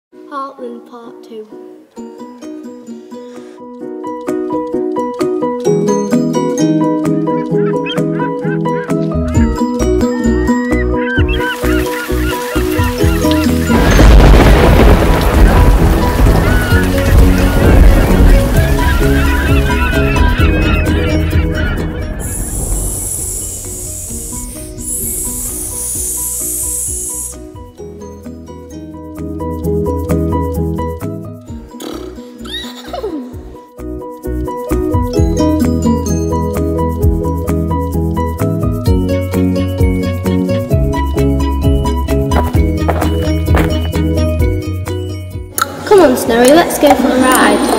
Heartland Part 2. Come on, Snowy, let's go for a ride.